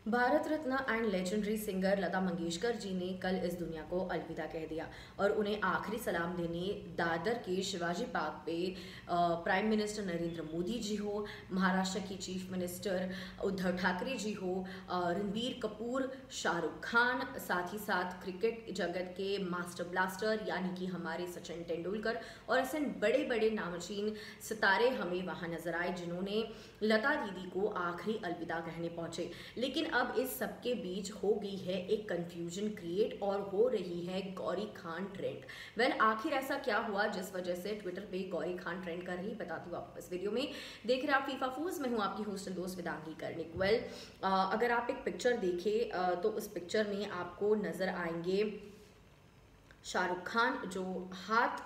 Bharat Ratna and legendary singer Lata Mangeshkar ji ने कल इस दुनिया को अलविदा कह दिया और उन्हें आखिरी सलाम देने दादर के शिवाजी पार्क पे प्राइम मिनिस्टर नरेंद्र मोदी जी हो, महाराष्ट्र की चीफ मिनिस्टर उद्धव ठाकरे जी हो, रणबीर कपूर, शाहरुख खान, साथ ही साथ क्रिकेट जगत के मास्टर ब्लास्टर यानी कि हमारे सचिन तेंदुलकर और ऐसे बड़े बड़े नामचीन सितारे हमें वहां नजर आए जिन्होंने लता दीदी को आखिरी अलविदा कहने पहुंचे। लेकिन अब इस सबके बीच हो गई है एक कंफ्यूजन क्रिएट और हो रही है गौरी खान ट्रेंड। वेल आखिर ऐसा क्या हुआ जिस वजह से ट्विटर पे गौरी खान ट्रेंड कर रही, बताती हूँ आपको इस वीडियो में। देख रहे आप फीफा फूज, मैं हूँ आपकी होस्टल दोस्त वेदांगी कर्णिक। वेल अगर आप एक पिक्चर देखें तो उस पिक्चर में आपको नजर आएंगे शाहरुख खान जो हाथ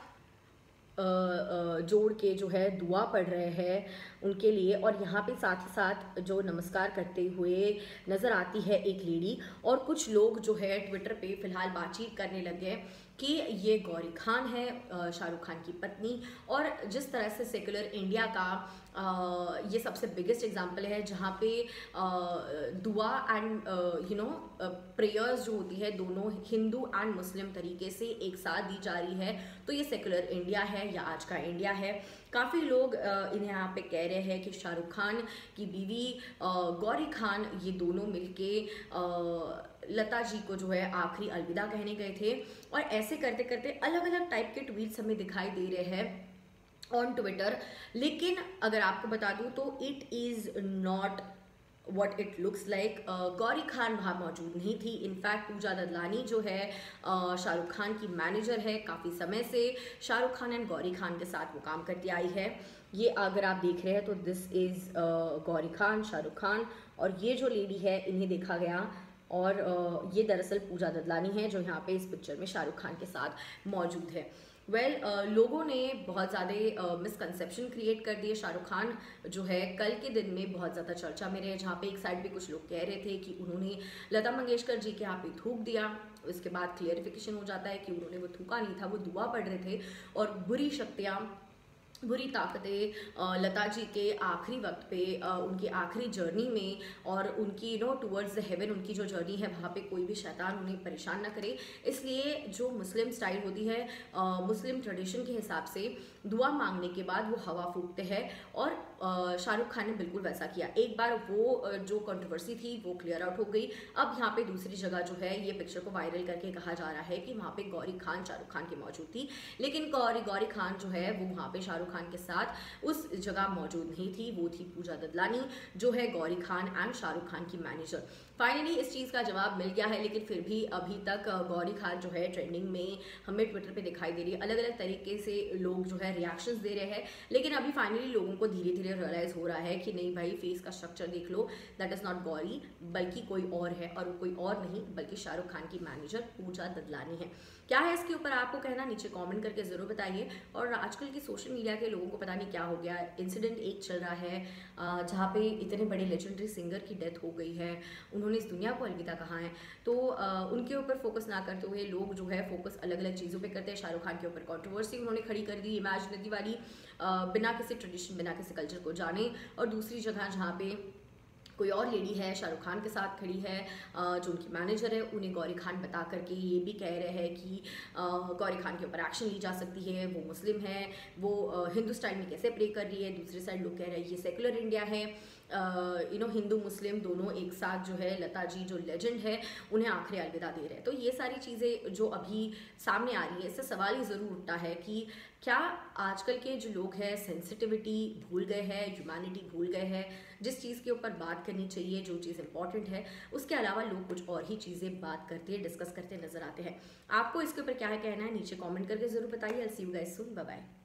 जोड़ के जो है दुआ पढ़ रहे हैं उनके लिए, और यहाँ पे साथ ही साथ जो नमस्कार करते हुए नज़र आती है एक लेडी, और कुछ लोग जो है ट्विटर पे फिलहाल बातचीत करने लगे कि ये गौरी खान है, शाहरुख खान की पत्नी। और जिस तरह से सेकुलर इंडिया का ये सबसे बिगेस्ट एग्जाम्पल है जहाँ पे दुआ एंड प्रेयर्स जो होती है दोनों हिंदू एंड मुस्लिम तरीके से एक साथ दी जा रही है, तो ये सेकुलर इंडिया है या आज का इंडिया है। काफ़ी लोग इन्हें यहाँ पे कह रहे हैं कि शाहरुख खान की बीवी गौरी खान ये दोनों मिलके लता जी को जो है आखिरी अलविदा कहने गए थे, और ऐसे करते करते अलग अलग टाइप के ट्वीट्स हमें दिखाई दे रहे हैं ऑन ट्विटर। लेकिन अगर आपको बता दूं तो it is not what it looks like. Gauri Khan वहाँ मौजूद नहीं थी। इनफैक्ट पूजा ददलानी जो है शाहरुख खान की मैनेजर है, काफ़ी समय से शाहरुख खान एंड गौरी खान के साथ वो काम करती आई है। ये अगर आप देख रहे हैं तो दिस इज़ गौरी खान, शाहरुख खान, और ये जो लेडी है इन्हें देखा गया, और ये दरअसल पूजा ददलानी है जो यहाँ पे इस पिक्चर में शाहरुख खान के साथ मौजूद है। लोगों ने बहुत ज़्यादा मिसकंसेप्शन क्रिएट कर दिए। शाहरुख खान जो है कल के दिन में बहुत ज़्यादा चर्चा में रहे, जहाँ पे एक साइड पे कुछ लोग कह रहे थे कि उन्होंने लता मंगेशकर जी के यहाँ पे थूक दिया। इसके बाद क्लियरिफिकेशन हो जाता है कि उन्होंने वो थूका नहीं था, वो दुआ पढ़ रहे थे, और बुरी शक्तियाँ, बुरी ताकतें लता जी के आखिरी वक्त पे उनकी आखिरी जर्नी में और उनकी टूवर्ड्स द हेवन उनकी जो जर्नी है वहाँ पे कोई भी शैतान उन्हें परेशान ना करे। इसलिए जो मुस्लिम स्टाइल होती है, मुस्लिम ट्रेडिशन के हिसाब से दुआ मांगने के बाद वो हवा फूकते हैं, और शाहरुख खान ने बिल्कुल वैसा किया। एक बार वो जो कंट्रोवर्सी थी वो क्लियर आउट हो गई। अब यहाँ पे दूसरी जगह जो है ये पिक्चर को वायरल करके कहा जा रहा है कि वहाँ पे गौरी खान शाहरुख खान की मौजूद थी, लेकिन गौरी खान जो है वो वहाँ पे शाहरुख खान के साथ उस जगह मौजूद नहीं थी। वो थी पूजा ददलानी जो है गौरी खान एंड शाहरुख खान की मैनेजर। फाइनली इस चीज़ का जवाब मिल गया है, लेकिन फिर भी अभी तक गौरी खान जो है ट्रेंडिंग में हमें ट्विटर पे दिखाई दे रही है। अलग अलग तरीके से लोग जो है रिएक्शंस दे रहे हैं, लेकिन अभी फाइनली लोगों को धीरे धीरे रियलाइज हो रहा है कि नहीं भाई, फेस का स्ट्रक्चर देख लो, दैट इज़ नॉट गौरी बल्कि कोई और है, और वो कोई और नहीं बल्कि शाहरुख खान की मैनेजर पूजा ददलानी है। क्या है इसके ऊपर आपको कहना, नीचे कमेंट करके ज़रूर बताइए। और आजकल की सोशल मीडिया के लोगों को पता नहीं क्या हो गया, इंसिडेंट एक चल रहा है जहाँ पे इतने बड़े लेजेंडरी सिंगर की डेथ हो गई है, उन्होंने इस दुनिया को अलविदा कहा है, तो उनके ऊपर फोकस ना करते हुए लोग जो है फोकस अलग अलग चीज़ों पे करते हैं। शाहरुख खान के ऊपर कंट्रोवर्सी उन्होंने खड़ी कर दी इमेजिनरी वाली, बिना किसी ट्रेडिशन बिना किसी कल्चर को जाने, और दूसरी जगह जहाँ पे कोई और लेडी है शाहरुख खान के साथ खड़ी है जो उनकी मैनेजर है, उन्हें गौरी खान बता करके ये भी कह रहे हैं कि गौरी खान के ऊपर एक्शन ली जा सकती है, वो मुस्लिम है, वो हिंदू स्टाइल में कैसे प्रे कर रही है। दूसरी साइड लोग कह रहे हैं ये सेकुलर इंडिया है, हिंदू मुस्लिम दोनों एक साथ जो है लता जी जो लेजेंड है उन्हें आखिरी अलविदा दे रहे हैं। तो ये सारी चीज़ें जो अभी सामने आ रही है, इससे सवाल ही ज़रूर उठता है कि क्या आजकल के जो लोग हैं सेंसिटिविटी भूल गए हैं, ह्यूमैनिटी भूल गए हैं, जिस चीज़ के ऊपर बात करनी चाहिए, जो चीज़ इंपॉर्टेंट है, उसके अलावा लोग कुछ और ही चीज़ें बात करते हैं, डिस्कस करते नजर आते हैं। आपको इसके ऊपर क्या है कहना है, नीचे कमेंट करके ज़रूर बताइए। I see you guys soon, bye bye.